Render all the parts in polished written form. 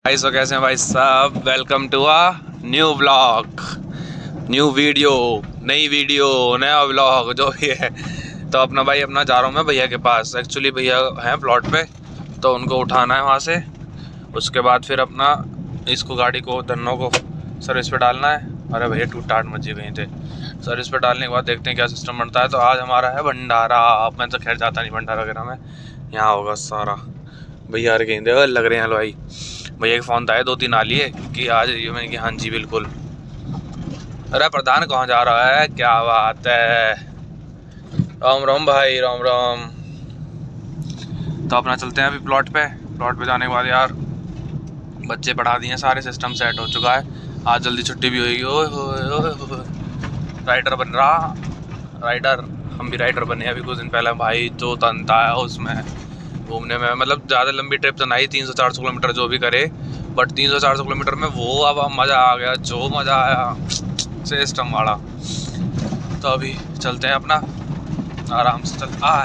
भाई सो कैसे हैं भाई साहब। Welcome to a new vlog, new video, नई वीडियो, नया व्लॉग जो भी है। तो अपना भाई अपना जा रहा हूँ मैं भैया के पास। एक्चुअली भैया हैं प्लॉट पे, तो उनको उठाना है वहाँ से। उसके बाद फिर अपना इसको गाड़ी को धन्नों को सर्विस पे डालना है। अरे भैया टूट टाट मची कहीं थे। सर्विस पे डालने के बाद देखते हैं क्या सिस्टम बनता है। तो आज हमारा है भंडारा। मैं तो खैर जाता नहीं भंडारा वगैरह में, यहाँ होगा सारा। भैया कहीं दे लग रहे हैं हलवाई। भैया का फ़ोन था 2-3 आ लिए कि आज ये, मैंने कि हाँ जी बिल्कुल। अरे प्रधान कहाँ जा रहा है, क्या बात है। राम राम भाई, राम राम। तो अपना चलते हैं अभी प्लॉट पे जाने के बाद यार बच्चे पढ़ा दिए, सारे सिस्टम सेट हो चुका है। आज जल्दी छुट्टी भी होगी। ओए राइडर बन रहा, राइडर। हम भी राइडर बने अभी कुछ दिन पहले भाई। जो तनता है उसमें घूमने में, मतलब ज़्यादा लंबी ट्रिप तो नहीं, 300-400 किलोमीटर जो भी करे, बट 300-400 किलोमीटर में वो अब मज़ा आ गया, जो मज़ा आया सिस्टम वाला। तो अभी चलते हैं अपना आराम से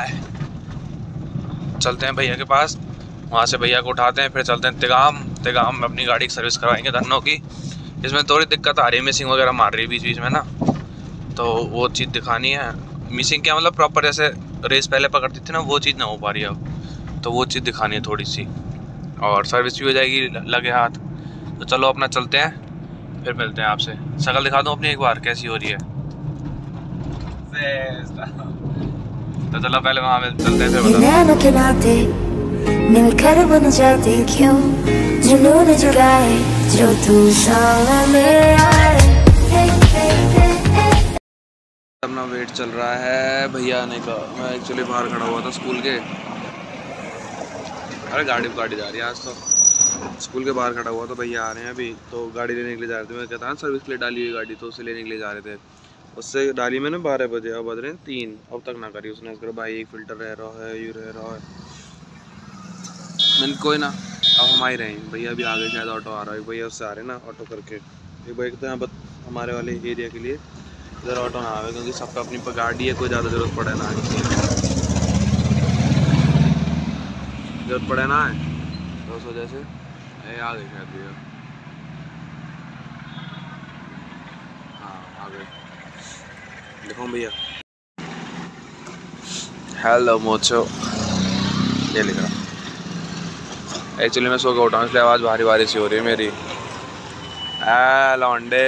चलते हैं भैया के पास। वहाँ से भैया को उठाते हैं, फिर चलते हैं तिगाम में अपनी गाड़ी की सर्विस करवाएंगे धन्नों की। इसमें थोड़ी दिक्कत आ रही है, मिसिंग वगैरह मार रही है बीच बीच में ना, तो वो चीज़ दिखानी है। मिसिंग क्या मतलब प्रॉपर जैसे रेस पहले पकड़ती थी ना, वो चीज़ ना हो पा रही है अब, तो वो चीज़ दिखानी है थोड़ी सी। और सर्विस भी हो जाएगी लगे हाथ। तो चलो अपना चलते हैं, फिर मिलते हैं आपसे। शक्ल दिखा दूँ अपनी एक बार कैसी हो रही है। तो चलो पहले वहाँ चलते हैं, फिर बताते। मिलकर बन जाते क्यों जुनून जुगाए जो तू सामने आए। अपना वेट चल रहा है भैया आने का। मैं एक्चुअली बाहर खड़ा हुआ था स्कूल के। अरे गाड़ी जा रही है आज तो। स्कूल के बाहर खड़ा हुआ तो भैया आ रहे हैं अभी, तो गाड़ी लेने के लिए जा रहे थे। मैं कहता सर्विस के लिए डाली हुई गाड़ी, तो उसे लेने के लिए जा रहे थे। उससे डाली मैंने 12 बजे, अब बज रहे हैं 3, अब तक ना करी उसने। इसका भाई एक फ़िल्टर रह रहा है, ये रह रहा है। मैंने कोई ना, अब हम ही रहे। भैया अभी आगे शायद ऑटो आ रहा है, भैया उससे आ रहे हैं ना ऑटो करके। एक भाई तो यहाँ हमारे वाले एरिया के लिए इधर ऑटो ना आवे, क्योंकि सबका अपनी गाड़ी है, कोई ज़्यादा ज़रूरत पड़े ना आने की, जरूरत पड़े ना है, तो उस वजह से आ गए शायद भैया। हाँ आ गए, देखो भैया। हेलो मोचो, ये लिख रहा। एक्चुअली मैं सो के उठा हूँ, इसलिए आवाज़ भारी सी हो रही है मेरी। लौंडे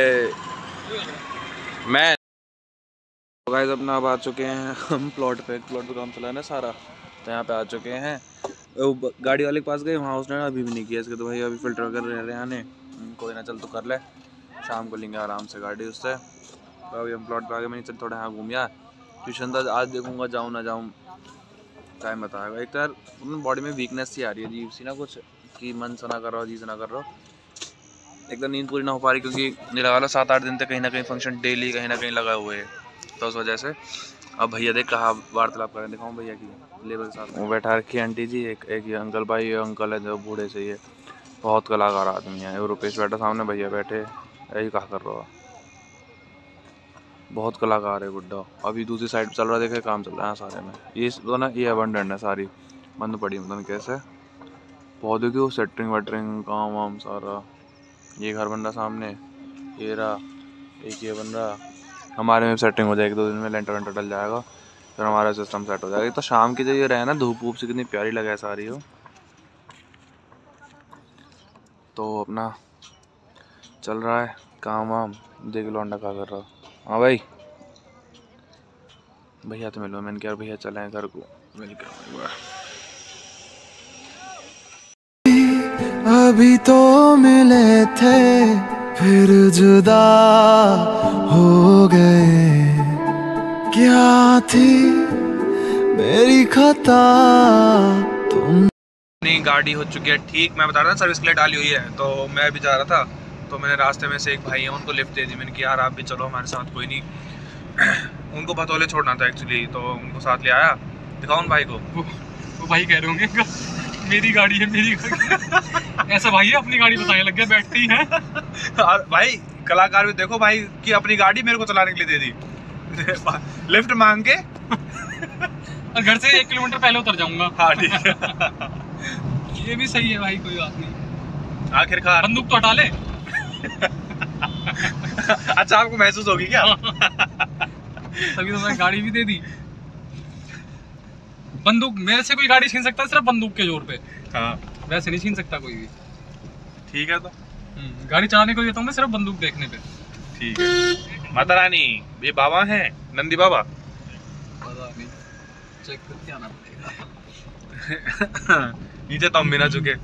मैं गाइस अपना अब आ चुके हैं हम प्लॉट पे काम चला है ना सारा, तो यहाँ पे आ चुके हैं। गाड़ी वाले के पास गए, वहाँ उसने अभी भी नहीं किया इसके, तो भाई अभी फिल्टर वगैरह रह रहे हैं आने। कोई ना, चल तो कर ले, शाम को लेंगे आराम से गाड़ी उससे। तो अभी हम प्लॉट पे आ गए। मैंने चल थोड़ा यहाँ घूम यार, ट्यूशन था आज, देखूँगा जाऊँ ना जाऊँ टाइम बताएगा। एक तो यार बॉडी में वीकनेस सी आ रही है अजीब सी ना, कुछ कि मन सा ना कर रहा हो, जी से ना कर रहा हो। एकदम नींद पूरी ना हो पा रही, क्योंकि मेरा वाला 7-8 दिन तक कहीं ना कहीं फंक्शन डेली कहीं ना कहीं लगा हुए है, तो उस वजह से। अब भैया देख कहा वार्तालाप करें, दिखाऊँ भैया की लेबर के साथ। वो बैठा रखी है आंटी जी, एक ये अंकल भाई, ये अंकल है जो बूढ़े से, ये बहुत कलाकार आदमी है। रुपेश बैठा सामने, भैया बैठे, यही कहा कर रहा है, बहुत कलाकार है बुड्ढा। अभी दूसरी साइड चल रहा, देखे काम चल रहा है सारे में। ये दोनों ये अबंडेंट है, सारी बंद पड़ी, मतलब कैसे पौधे की सेटरिंग वेटरिंग काम वाम सारा। ये घर बन रहा सामने, ये रहा, एक ये बन रहा। हमारे में सेटिंग हो जाएगी 2 दिन में, लेंटर वेंटर डल जाएगा, फिर हमारा सिस्टम सेट हो जाएगा। तो शाम की जो ये रहे ना, धूप वूप से कितनी प्यारी लगे सारी हो। तो अपना चल रहा है काम वाम। देख लौंडा क्या कर रहा। हाँ भाई, भैया तो मिलो। मैंने क्या भैया चले घर को मिल के। अभी तो मिले थे फिर जुदा हो गए, क्या थी मेरी खता तुम। अपनी गाड़ी हो चुकी है ठीक, मैं बता रहा था सर्विस के लिए डाली हुई है। तो मैं भी जा रहा था, तो मैंने रास्ते में से एक भाई है, उनको लिफ्ट दे दी। मैंने कहा यार आप भी चलो हमारे साथ, कोई नहीं। उनको भतौले छोड़ना था एक्चुअली, तो उनको साथ ले आया। दिखाओ उन भाई को। वो भाई कह रहे होंगे मेरी गाड़ी है, मेरी गाड़ी। ऐसा भाई है, अपनी गाड़ी बताने लग गया, बैठते ही हैं। भाई कलाकार भी देखो भाई कि अपनी गाड़ी मेरे को चलाने के लिए दे दी लिफ्ट मांग के। और घर से 1 किलोमीटर पहले उतर जाऊंगा। हाँ ठीक है। ये भी सही है भाई, कोई बात नहीं। आखिरकार बंदूक तो हटा ले। अच्छा आपको महसूस होगी क्या? तभी तो मैंने गाड़ी भी दे दी। बंदूक मेरे से कोई गाड़ी छीन सकता है सिर्फ बंदूक के जोर पे। हाँ वैसे नहीं छीन सकता कोई भी। ठीक है तो गाड़ी चलाने को देता हूँ मैं सिर्फ बंदूक देखने पे। ठीक है। माता रानी ये बाबा हैं नंदी बाबा। पता नहीं, चेक करके आना पड़ेगा। नीचे तो हम भी ना चुके।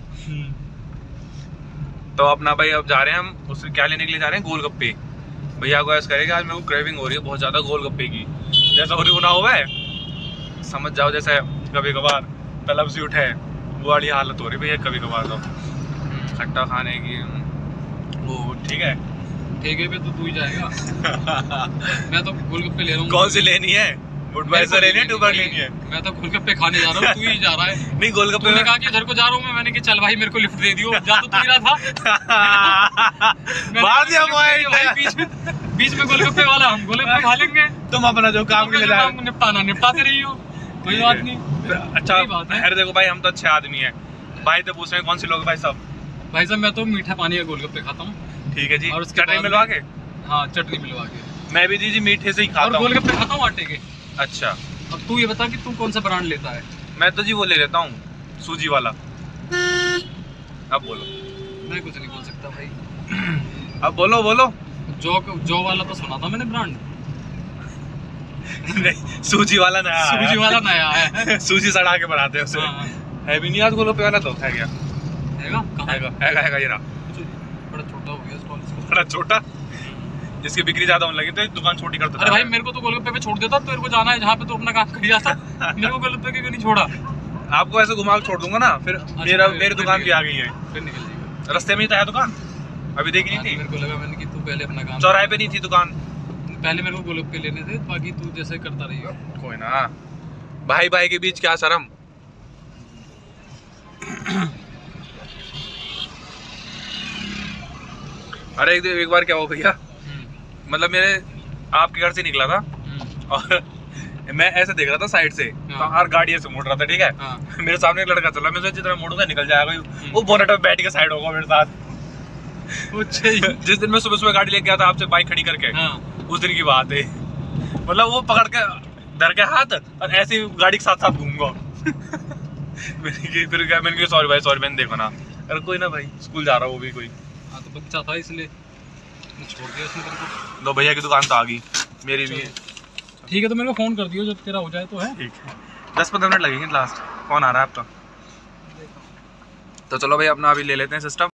तो अपना भाई अब जा रहे हैं हम उससे क्या लेने के लिए जा रहे हैं, गोलगप्पे। भैया को ऐसा करेगा आज मेरे को क्रेविंग हो रही है बहुत ज्यादा गोलगप्पे की। जैसा उन्हें गुना हुआ है समझ जाओ, जैसे कभी कभार तलब से उठे वो वाली हालत हो रही भैया कभी कभार तो खट्टा खाने की वो। ठीक है ठेके पे तो तू ही जाएगा। मैं तो गोलगप्पे ले रहा हूँ। कौन सी लेनी है, बुडवाइजर लेनी है, टूबर लेनी है? मैं तो गोलगप्पे खाने जा रहा हूँ, तू ही जा रहा है। नहीं गोलगप्पे तूने कहा कि इधर को जा रहा हूँ मैंने कि चल भाई मेरे को लिफ्ट दे दियो, जा तो तू ही रहा था। मार दिया भाई बीच में गोलगप्पे वाला, हम गोलगप्पे खा लेंगे, तुम अपना जो काम के लिए जा रहे हो निपटाना निपटाते रही हो, कोई बात नहीं। अच्छा अरे देखो भाई हम तो अच्छे आदमी हैं, भाई तो पूछ रहे हैं कौन से लोग भाई साहब? भाई साहब मैं तो मीठा पानी का गोलगप्पे खाता हूँ। ठीक है जी। और उसके चटनी बाद मिलवा के? हाँ चटनी मिलवा के। मैं भी जी मिठे से ही खाता और हूँ। गोलगप्पे खाता हूँ आटे के। अच्छा अब तू ये बता कि तू कौन सा ब्रांड लेता है? मैं तो जी वो ले लेता हूँ सूजी वाला। अब बोलो। मैं कुछ नहीं बोल सकता भाई। अब बोलो बोलो। जो वाला तो सुना था मैंने ब्रांड। नहीं सूजी वाला नया आया। सूजी वाला नया है। सूजी सड़ा के बनाते हैं उसे। हाँ। है भी नहीं आज गोलगप्पे वाला तो है क्या? हैगा कहाँ हैगा हैगा हैगा ये रहा। बड़ा छोटा हो गया स्टॉल। बड़ा छोटा, जिसकी बिक्री ज्यादा होने लगी तो दुकान छोटी कर देता। अरे भाई मेरे को तो गोलगप्पे पे छोड़ देता, तेरे को जाना है जहाँ पे तो अपना काम कर जाता। मेरे को गोलगप्पे के क्यों नहीं छोड़ा? आपको ऐसे घुमा के छोड़ दूंगा ना फिर। मेरी दुकान भी आ गई है, फिर निकल जाएगा। रास्ते में ही तो है दुकान, अभी देखी नहीं थी। मेरे को लगा मैंने कि तू पहले अपना काम, चौराहे पे नहीं थी दुकान। पहले मेरे को गोलगप्पे लेने थे, बाकी तू जैसे करता रही हो। कोई ना, भाई भाई के बीच क्या शर्म। अरे एक बार क्या हो भैया, मतलब मेरे आपके घर से निकला था और मैं ऐसे देख रहा था साइड से, तो हर गाड़ी ऐसे मुड़ रहा था। ठीक है मेरे सामने एक लड़का चल रहा, मैं जितना मुड़ूंगा निकल जाएगा वो बोनट पे बैठ के साइड होगा मेरे साथ। जिस दिन मैं सुबह सुबह गाड़ी लेके गया था आपसे बाइक खड़ी करके, उस दिन की बात है। मतलब वो पकड़ के धर के हाथ और ऐसे ही गाड़ी के साथ साथ घूमूंगा। फिर क्या मैंने सॉरी भाई सॉरी, मैंने देखो ना। अरे कोई ना भाई, स्कूल जा रहा वो भी कोई। हाँ तो बच्चा था इसलिए छोड़ दिया उसने तेरे को। दो भैया की दुकान तो आ गई, मेरी भी है। ठीक है तो मेरे को फोन कर दियो जब तेरा हो जाए तो है। ठीक है 10-15 मिनट लगेंगे लास्ट। कौन आ रहा है आपका? तो चलो भाई अपना अभी ले लेते हैं सिस्टम।